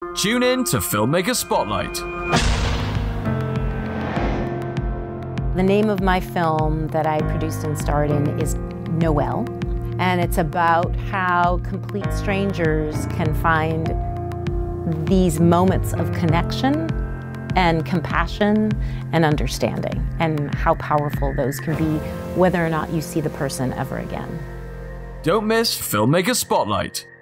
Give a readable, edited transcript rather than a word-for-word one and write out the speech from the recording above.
Tune in to Filmmaker Spotlight. The name of my film that I produced and starred in is Noelle, and it's about how complete strangers can find these moments of connection and compassion and understanding, and how powerful those can be, whether or not you see the person ever again. Don't miss Filmmaker Spotlight.